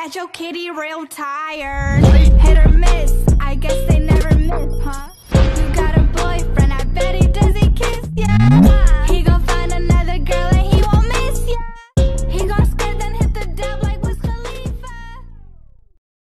got your kitty real tired. Hit or miss, I guess they never miss, huh?